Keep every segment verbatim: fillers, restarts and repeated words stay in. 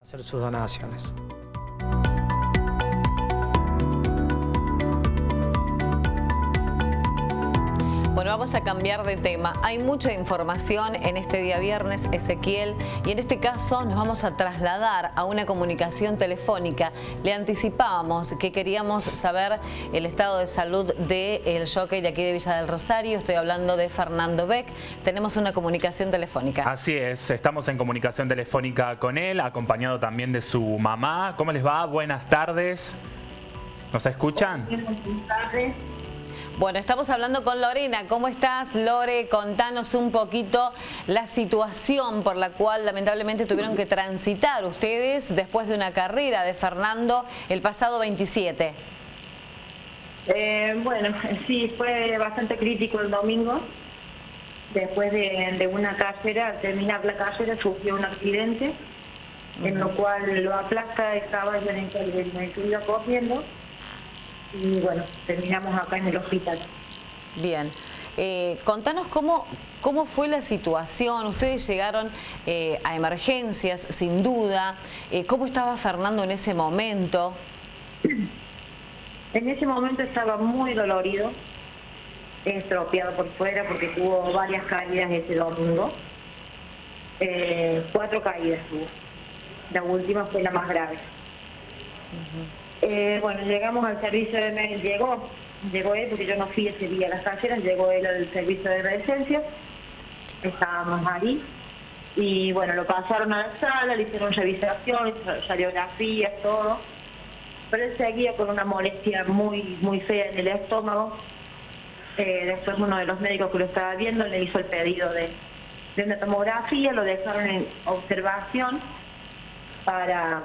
hacer sus donaciones. Bueno, vamos a cambiar de tema. Hay mucha información en este día viernes, Ezequiel, y en este caso nos vamos a trasladar a una comunicación telefónica. Le anticipábamos que queríamos saber el estado de salud del jockey de aquí de Villa del Rosario. Estoy hablando de Fernando Beck. Tenemos una comunicación telefónica. Así es, estamos en comunicación telefónica con él, acompañado también de su mamá. ¿Cómo les va? Buenas tardes. ¿Nos escuchan? Buenas tardes. Bueno, estamos hablando con Lorena. ¿Cómo estás, Lore? Contanos un poquito la situación por la cual lamentablemente tuvieron que transitar ustedes después de una carrera de Fernando el pasado veintisiete. Eh, bueno, sí, fue bastante crítico el domingo. Después de, de una carrera, al terminar la carrera, sufrió un accidente, uh-huh. en lo cual lo aplasta el caballo en el que me estuvo corriendo. Y bueno, terminamos acá en el hospital. Bien. Eh, contanos cómo, cómo fue la situación. Ustedes llegaron eh, a emergencias, sin duda. Eh, ¿Cómo estaba Fernando en ese momento? En ese momento estaba muy dolorido, estropeado por fuera porque tuvo varias caídas ese domingo. Eh, cuatro caídas tuvo. La última fue la más grave. Uh-huh. Eh, bueno, llegamos al servicio de emergencia, llegó, llegó él porque yo no fui ese día a las carreras, llegó él al servicio de emergencia, estábamos ahí y bueno, lo pasaron a la sala, le hicieron revisaciones, radiografías, todo, pero él seguía con una molestia muy muy fea en el estómago. Eh, después uno de los médicos que lo estaba viendo le hizo el pedido de, de una tomografía, lo dejaron en observación para...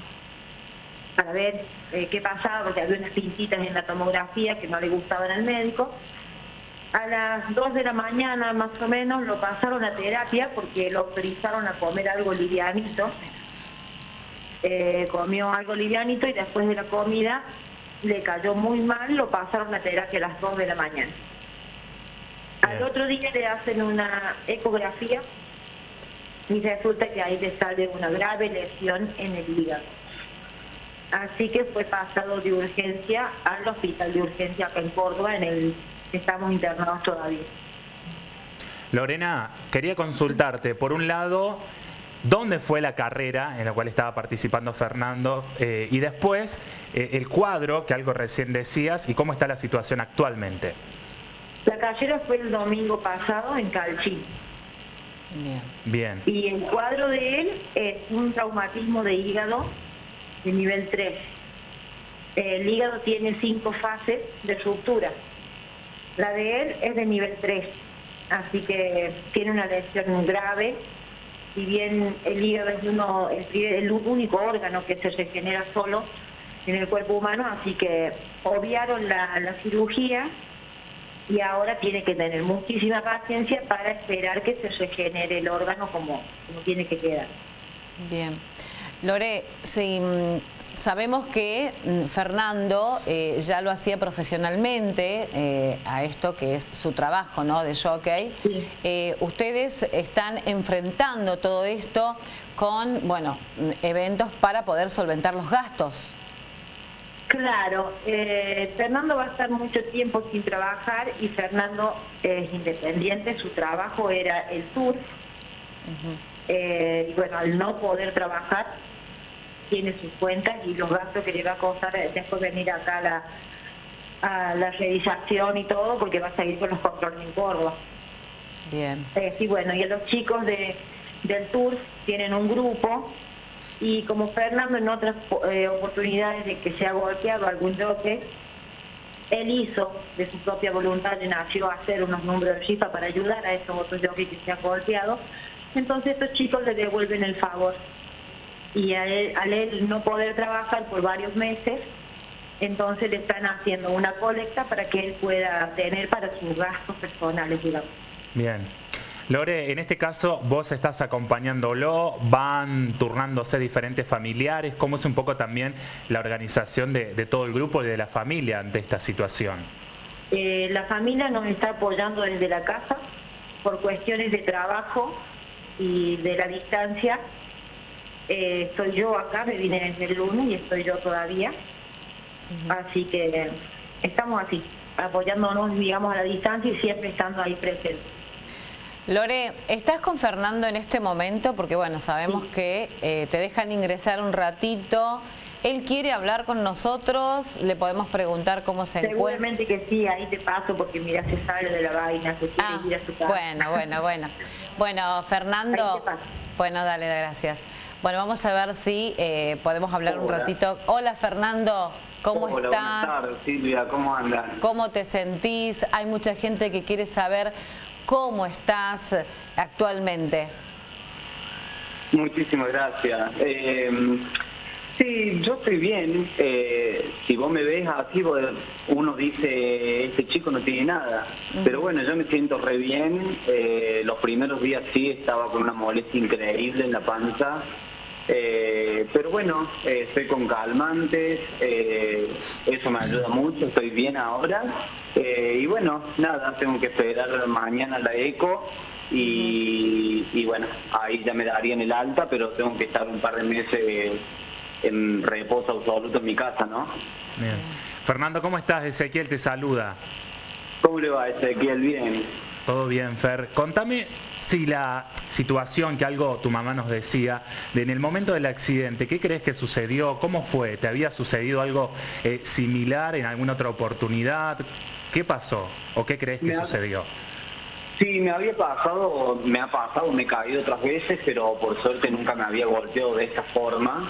para ver eh, qué pasaba, porque había unas pintitas en la tomografía que no le gustaban al médico. A las dos de la mañana más o menos lo pasaron a terapia porque lo autorizaron a comer algo livianito. Eh, comió algo livianito y después de la comida le cayó muy mal, lo pasaron a terapia a las dos de la mañana. Al otro día le hacen una ecografía y resulta que ahí le sale una grave lesión en el hígado. Así que fue pasado de urgencia al hospital de urgencia acá en Córdoba, en el que estamos internados todavía. Lorena, quería consultarte, por un lado, ¿dónde fue la carrera en la cual estaba participando Fernando? Eh, y después, eh, el cuadro, que algo recién decías, y cómo está la situación actualmente. La carrera fue el domingo pasado en Calchín. Bien. Bien. Y el cuadro de él es un traumatismo de hígado de nivel tres. El hígado tiene cinco fases de ruptura. La de él es de nivel tres, así que tiene una lesión grave. Si bien el hígado es uno, el, el único órgano que se regenera solo en el cuerpo humano, así que obviaron la, la cirugía y ahora tiene que tener muchísima paciencia para esperar que se regenere el órgano como, como tiene que quedar. Bien. Lore, sí, sabemos que Fernando eh, ya lo hacía profesionalmente eh, a esto que es su trabajo, ¿no?, de jockey. Sí. Eh, ustedes están enfrentando todo esto con, bueno, eventos para poder solventar los gastos. Claro, eh, Fernando va a estar mucho tiempo sin trabajar y Fernando es independiente, su trabajo era el tour. Uh-huh. eh, y bueno, al no poder trabajar, tiene sus cuentas y los gastos que le va a costar después venir acá a la, a la revisación y todo, porque va a seguir con los controles en Córdoba. Bien. Eh, sí, bueno, y los chicos de, del tour tienen un grupo y como Fernando en otras eh, oportunidades de que se ha golpeado algún jockey, él hizo de su propia voluntad, le nació a hacer unos números de rifa para ayudar a esos otros jockeys que se han golpeado. Entonces estos chicos le devuelven el favor. Y al él, al él no poder trabajar por varios meses, entonces le están haciendo una colecta para que él pueda tener para sus gastos personales, digamos. Bien. Lore, en este caso vos estás acompañándolo, van turnándose diferentes familiares. ¿Cómo es un poco también la organización de, de todo el grupo y de la familia ante esta situación? Eh, la familia nos está apoyando desde la casa por cuestiones de trabajo y de la distancia. Eh, estoy yo acá, me vine desde el lunes y estoy yo todavía. Uh-huh. Así que estamos así, apoyándonos, digamos, a la distancia y siempre estando ahí presentes. Lore, ¿estás con Fernando en este momento? Porque bueno, sabemos sí. que eh, te dejan ingresar un ratito. Él quiere hablar con nosotros, le podemos preguntar cómo se encuentra. Seguramente que sí, ahí te paso porque mira, se sale de la vaina, se quiere ah, ir a su casa. Bueno, bueno, bueno. Bueno, Fernando, bueno, dale, gracias. Bueno, vamos a ver si eh, podemos hablar Hola. un ratito. Hola, Fernando, ¿cómo Hola, estás? Buenas tardes, Silvia, ¿cómo andas? ¿Cómo te sentís? Hay mucha gente que quiere saber cómo estás actualmente. Muchísimas gracias. Eh, Sí, yo estoy bien. Eh, si vos me ves así, uno dice, este chico no tiene nada. Uh-huh. Pero bueno, yo me siento re bien. Eh, los primeros días sí estaba con una molestia increíble en la panza. Eh, pero bueno, eh, estoy con calmantes, eh, eso me ayuda mucho, estoy bien ahora. Eh, y bueno, nada, tengo que esperar mañana la eco. Y, y bueno, ahí ya me darían el alta, pero tengo que estar un par de meses en reposo absoluto en mi casa, ¿no? Bien. Fernando, ¿cómo estás? Ezequiel te saluda. ¿Cómo le va, Ezequiel? Bien. Todo bien, Fer. Contame si la situación que algo tu mamá nos decía, de en el momento del accidente, ¿qué crees que sucedió? ¿Cómo fue? ¿Te había sucedido algo eh, similar en alguna otra oportunidad? ¿Qué pasó? ¿O qué crees que me sucedió? Ha... Sí, me había pasado, me ha pasado, me he caído otras veces, pero por suerte nunca me había golpeado de esta forma.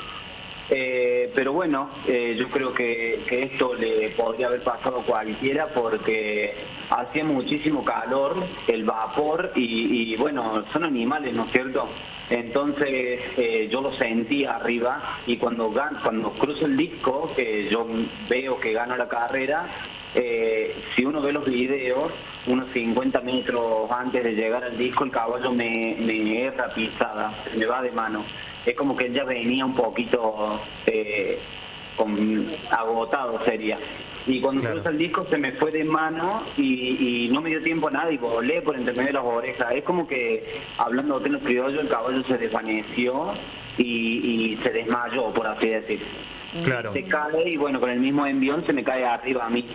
Eh, pero bueno, eh, yo creo que, que esto le podría haber pasado a cualquiera porque hacía muchísimo calor, el vapor y, y bueno, son animales, ¿no es cierto? Entonces eh, yo lo sentí arriba y cuando, gan cuando cruzo el disco, que yo veo que gano la carrera, eh, si uno ve los videos, unos cincuenta metros antes de llegar al disco, el caballo me, me erra pisada, me va de mano. Es como que él ya venía un poquito eh, con, agotado sería. Y cuando claro. cruza el disco se me fue de mano y, y no me dio tiempo a nada y volé por entre medio de las orejas. Es como que, hablando de los criollos, el caballo se desvaneció y, y se desmayó, por así decir. Claro. Se cae y bueno, con el mismo envión se me cae arriba a mí.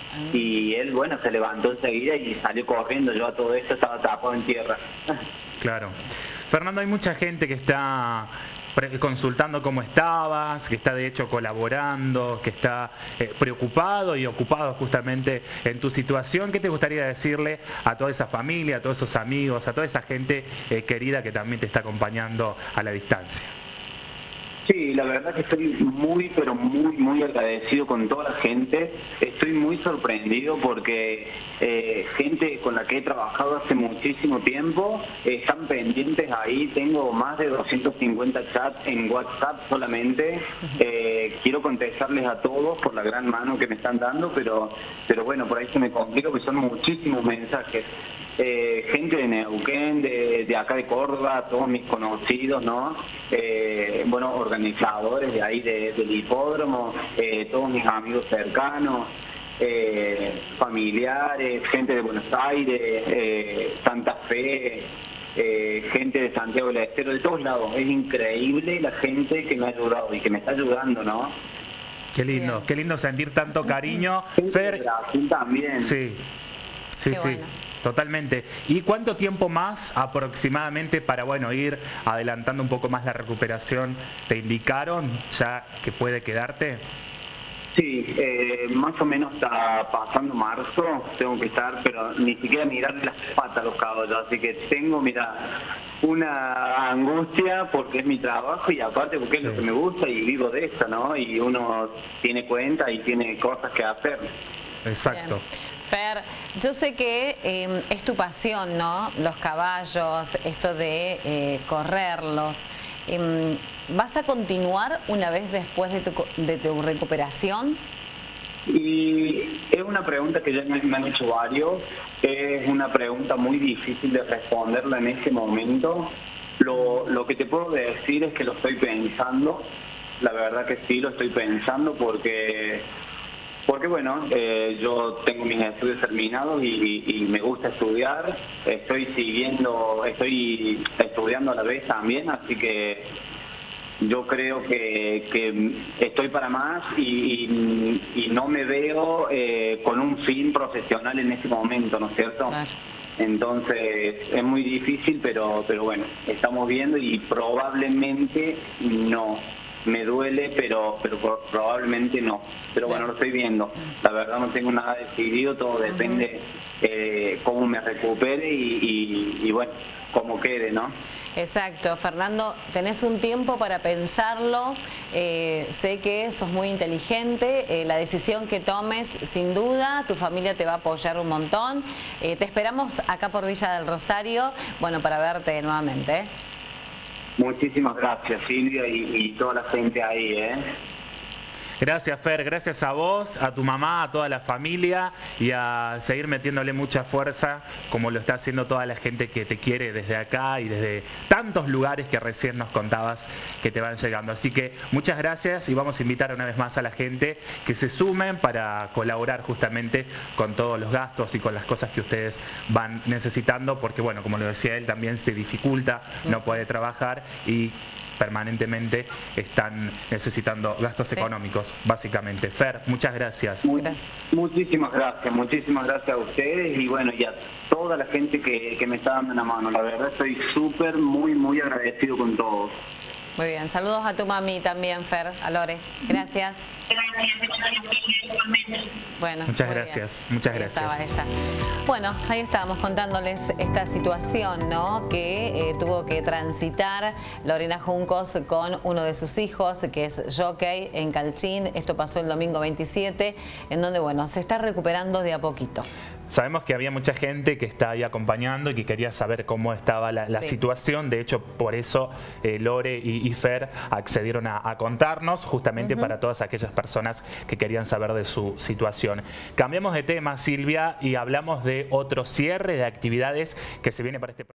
Y él, bueno, se levantó enseguida y salió corriendo. Yo a todo esto estaba tapado en tierra. Claro. Fernando, hay mucha gente que está consultando cómo estabas, que está de hecho colaborando, que está eh, preocupado y ocupado justamente en tu situación. ¿Qué te gustaría decirle a toda esa familia, a todos esos amigos, a toda esa gente eh, querida que también te está acompañando a la distancia? Sí, la verdad que estoy muy, pero muy, muy agradecido con toda la gente. Estoy muy sorprendido porque eh, gente con la que he trabajado hace muchísimo tiempo eh, están pendientes ahí. Tengo más de doscientos cincuenta chats en WhatsApp solamente. Eh, quiero contestarles a todos por la gran mano que me están dando, pero, pero bueno, por ahí se me complica porque son muchísimos mensajes. Eh, gente de Neuquén, de, de acá de Córdoba, todos mis conocidos, ¿no? Eh, bueno, organizadores de ahí de, del hipódromo, eh, todos mis amigos cercanos, eh, familiares, gente de Buenos Aires, eh, Santa Fe, eh, gente de Santiago del Estero, de todos lados. Es increíble la gente que me ha ayudado y que me está ayudando, ¿no? Qué lindo, Bien. qué lindo sentir tanto cariño. Fer, de Brasil también. Sí, sí, qué sí. Bueno. Totalmente. ¿Y cuánto tiempo más aproximadamente para bueno ir adelantando un poco más la recuperación te indicaron ya que puede quedarte? Sí, eh, más o menos está pasando marzo, tengo que estar, pero ni siquiera mirarle las patas a los caballos, así que tengo, mira, una angustia porque es mi trabajo y aparte porque sí. es lo que me gusta y vivo de esto, ¿no? Y uno tiene cuenta y tiene cosas que hacer. Exacto. Bien. Fer, yo sé que eh, es tu pasión, ¿no? Los caballos, esto de eh, correrlos. Eh, ¿Vas a continuar una vez después de tu, de tu recuperación? Y es una pregunta que ya me, me han hecho varios. Es una pregunta muy difícil de responderla en este momento. Lo, lo que te puedo decir es que lo estoy pensando. La verdad que sí lo estoy pensando porque... Porque bueno, eh, yo tengo mis estudios terminados y, y me gusta estudiar, estoy siguiendo, estoy estudiando a la vez también, así que yo creo que, que estoy para más y, y, y no me veo eh, con un fin profesional en este momento, ¿no es cierto? Claro. Entonces es muy difícil, pero, pero bueno, estamos viendo y probablemente no. Me duele, pero pero probablemente no. Pero bueno, lo estoy viendo. La verdad no tengo nada decidido, todo depende eh, cómo me recupere y, y, y bueno, cómo quede, ¿no? Exacto. Fernando, tenés un tiempo para pensarlo. Eh, sé que sos muy inteligente. Eh, la decisión que tomes, sin duda, tu familia te va a apoyar un montón. Eh, te esperamos acá por Villa del Rosario, bueno, para verte nuevamente, ¿eh? Muchísimas gracias, Silvia, y, y toda la gente ahí, ¿eh? Gracias, Fer, gracias a vos, a tu mamá, a toda la familia y a seguir metiéndole mucha fuerza como lo está haciendo toda la gente que te quiere desde acá y desde tantos lugares que recién nos contabas que te van llegando. Así que muchas gracias y vamos a invitar una vez más a la gente que se sumen para colaborar justamente con todos los gastos y con las cosas que ustedes van necesitando, porque bueno, como lo decía él, también se dificulta, no puede trabajar y permanentemente están necesitando gastos sí. económicos, básicamente. Fer, muchas gracias. Muy, muchísimas gracias, muchísimas gracias a ustedes y bueno, y a toda la gente que, que me está dando una mano. La verdad estoy súper, muy, muy agradecido con todos. Muy bien, saludos a tu mami también, Fer, a Lore. Gracias. Bueno, muchas gracias, bien. muchas ahí gracias. Estaba ella. Bueno, ahí estábamos contándoles esta situación, ¿no? Que eh, tuvo que transitar Lorena Juncos con uno de sus hijos, que es jockey en Calchín. Esto pasó el domingo veintisiete, en donde, bueno, se está recuperando de a poquito. Sabemos que había mucha gente que está ahí acompañando y que quería saber cómo estaba la, la sí. situación. De hecho, por eso eh, Lore y, y Fer accedieron a, a contarnos, justamente uh-huh. para todas aquellas personas que querían saber de su situación. Cambiamos de tema, Silvia, y hablamos de otro cierre de actividades que se viene para este